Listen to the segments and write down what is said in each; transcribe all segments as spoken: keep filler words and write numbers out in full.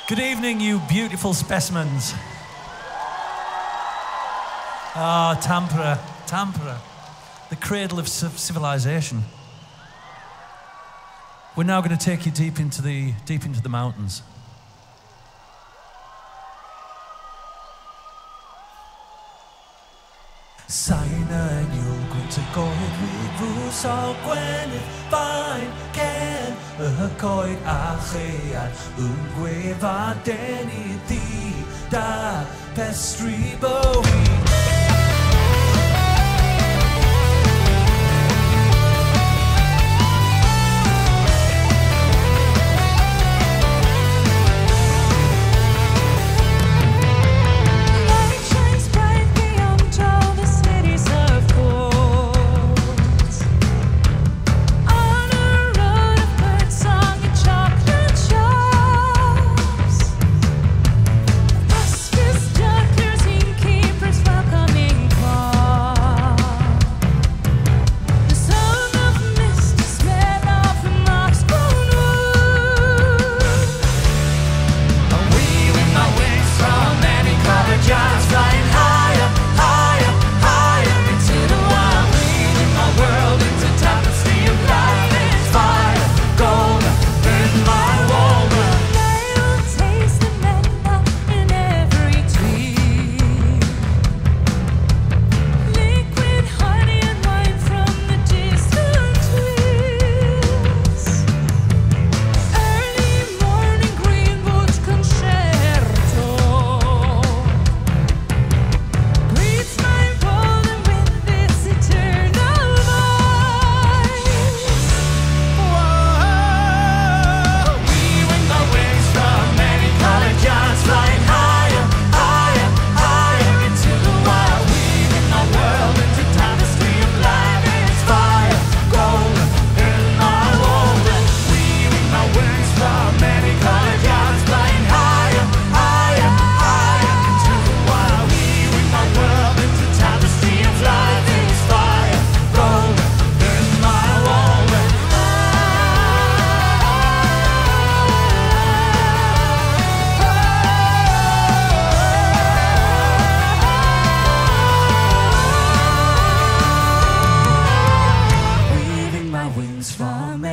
Good evening, you beautiful specimens. Ah, oh, Tampere, Tampere, the cradle of civilization. We're now going to take you deep into the deep into the mountains. Saina you'll go to go with Bruce all Gwen fine can a coit achean ungueva deni di da pestry bowie.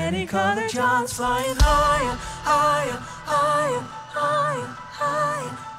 Colored Johns flying higher, higher, higher, higher, higher.